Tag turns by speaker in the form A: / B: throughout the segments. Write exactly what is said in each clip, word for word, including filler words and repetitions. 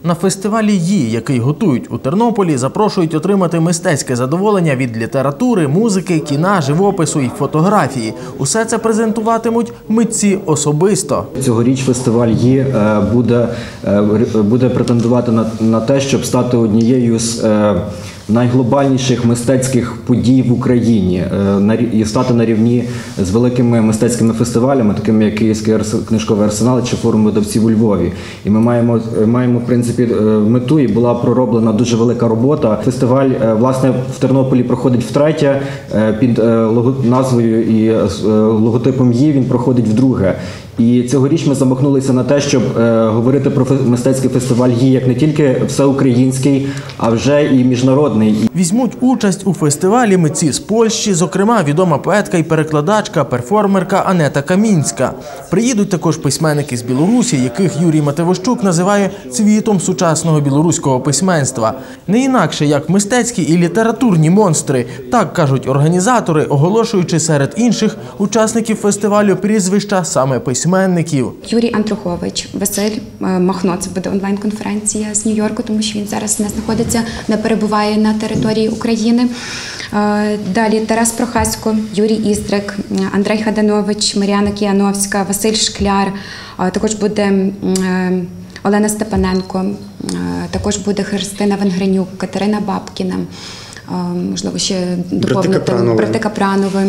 A: На фестивалі «Ї», який готують у Тернополі, запрошують отримати мистецьке задоволення від літератури, музики, кіна, живопису і фотографії. Усе це презентуватимуть митці особисто.
B: Цьогоріч фестиваль «Ї» буде, буде претендувати на, на те, щоб стати однією з найглобальніших мистецьких подій в Україні і стати на рівні з великими мистецькими фестивалями, такими як Київський книжковий арсенал чи форум видавців у Львові. І ми маємо, маємо в принципі, мету, і була пророблена дуже велика робота. Фестиваль, власне, в Тернополі проходить втретє, під назвою і логотипом «Ї» він проходить вдруге. І цьогоріч ми замахнулися на те, щоб е, говорити про мистецький фестиваль «Ї» як не тільки всеукраїнський, а вже і міжнародний.
A: Візьмуть участь у фестивалі митці з Польщі, зокрема відома поетка і перекладачка, перформерка Анета Камінська. Приїдуть також письменники з Білорусі, яких Юрій Матевощук називає цвітом сучасного білоруського письменства. Не інакше, як мистецькі і літературні монстри, так кажуть організатори, оголошуючи серед інших учасників фестивалю прізвища саме письменників.
C: Юрій Андрухович, Василь Махно, це буде онлайн-конференція з Нью-Йорку, тому що він зараз не знаходиться, не перебуває на території України. Далі Тарас Прохасько, Юрій Іздрик, Андрей Хаданович, Мар'яна Кіановська, Василь Шкляр, також буде Олена Степаненко, також буде Христина Венгренюк, Катерина Бабкіна, можливо, ще доповнити брати Капранови.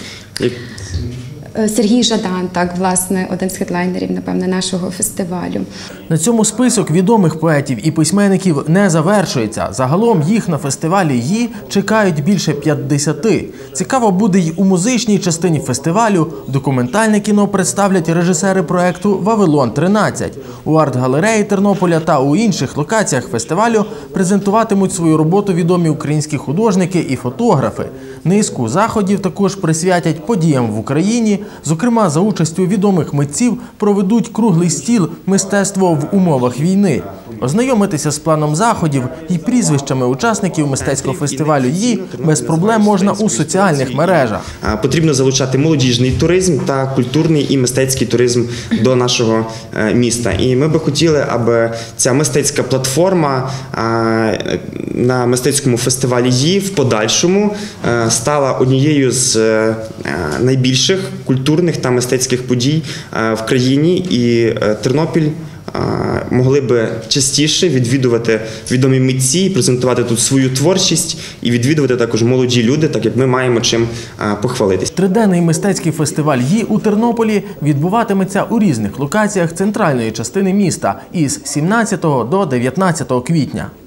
C: Сергій Жадан, так, власне, один з хедлайнерів, напевне, нашого фестивалю.
A: На цьому список відомих поетів і письменників не завершується. Загалом їх на фестивалі «Ї» чекають більше п'ятдесяти. Цікаво буде й у музичній частині фестивалю. Документальне кіно представлять режисери проєкту «Вавилон тринадцять». У арт-галереї Тернополя та у інших локаціях фестивалю презентуватимуть свою роботу відомі українські художники і фотографи. Низку заходів також присвятять подіям в Україні. Зокрема, за участю відомих митців проведуть круглий стіл «Мистецтво в умовах війни». Ознайомитися з планом заходів і прізвищами учасників мистецького фестивалю «Ї» без проблем можна у соціальних мережах.
D: Потрібно залучати молодіжний туризм та культурний і мистецький туризм до нашого міста. І ми би хотіли, аби ця мистецька платформа на мистецькому фестивалі «Ї» в подальшому стала однією з найбільших культурних та мистецьких подій в країні, і Тернопіль могли би частіше відвідувати відомі митці, презентувати тут свою творчість і відвідувати також молоді люди, так як ми маємо чим похвалитись.
A: Триденний мистецький фестиваль «Ї» у Тернополі відбуватиметься у різних локаціях центральної частини міста із сімнадцятого до дев'ятнадцятого квітня.